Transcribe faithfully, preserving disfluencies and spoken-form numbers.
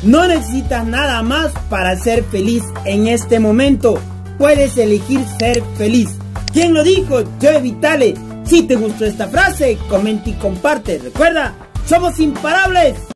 No necesitas nada más para ser feliz en este momento. Puedes elegir ser feliz. ¿Quién lo dijo? Joe Vitale. Si te gustó esta frase, comenta y comparte. Recuerda, somos imparables.